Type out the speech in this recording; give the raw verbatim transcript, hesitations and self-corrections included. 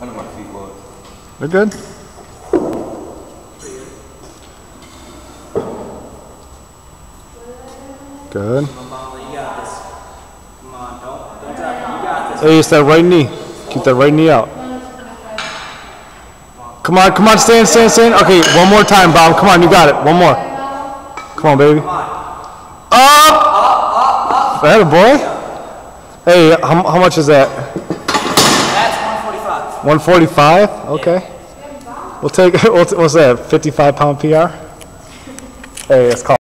I know my feet was. They're good. Good. Hey, it's that right knee. Keep that right knee out. Come on, come on, stand, stand, stand. Okay, one more time, Bob. Come on, you got it. One more. Come on, baby. Up! That a boy? Hey, how, how much is that? That's one forty-five. one forty-five? Okay. We'll take, what's that, fifty-five pound P R? Hey, it's called.